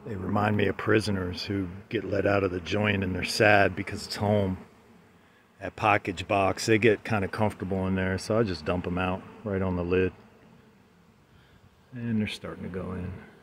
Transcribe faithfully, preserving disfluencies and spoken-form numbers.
They remind me of prisoners who get let out of the joint and they're sad because it's home. That package box, they get kind of comfortable in there, so I just dump them out right on the lid. And they're starting to go in.